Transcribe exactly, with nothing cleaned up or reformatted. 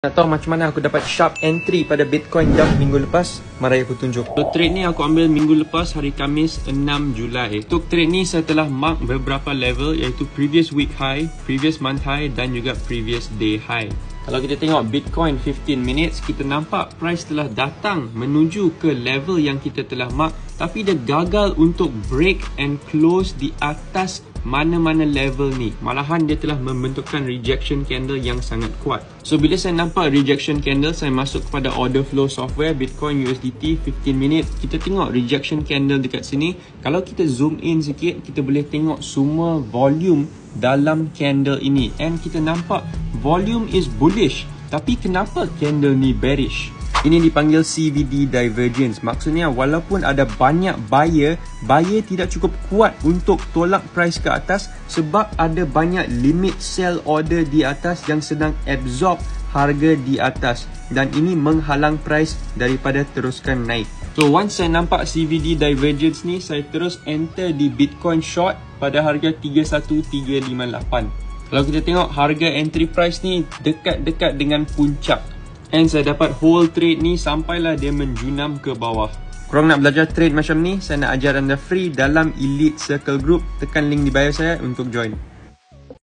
Nak tahu macam mana aku dapat sharp entry pada Bitcoin dump minggu lepas? Mari aku tunjuk. So, trade ni aku ambil minggu lepas hari Khamis enam Julai. Untuk trade ni saya telah mark beberapa level iaitu previous week high, previous month high dan juga previous day high. Kalau kita tengok Bitcoin fifteen minutes, kita nampak price telah datang menuju ke level yang kita telah mark, tapi dia gagal untuk break and close di atas mana-mana level ni. Malahan dia telah membentukkan rejection candle yang sangat kuat. So bila saya nampak rejection candle, saya masuk kepada order flow software Bitcoin U S D T fifteen minute. Kita tengok rejection candle dekat sini. Kalau kita zoom in sikit, kita boleh tengok semua volume dalam candle ini, and kita nampak volume is bullish, tapi kenapa candle ni bearish? Ini dipanggil C V D divergence. Maksudnya walaupun ada banyak buyer, buyer tidak cukup kuat untuk tolak price ke atas sebab ada banyak limit sell order di atas yang sedang absorb harga di atas, dan ini menghalang price daripada teruskan naik. So once saya nampak C V D divergence ni, saya terus enter di Bitcoin short pada harga tiga satu tiga lima lapan. Kalau kita tengok harga entry price ni dekat-dekat dengan puncak, and saya dapat hold trade ni sampailah dia menjunam ke bawah. Korang nak belajar trade macam ni, saya nak ajar anda free dalam Elite Circle Group. Tekan link di bio saya untuk join.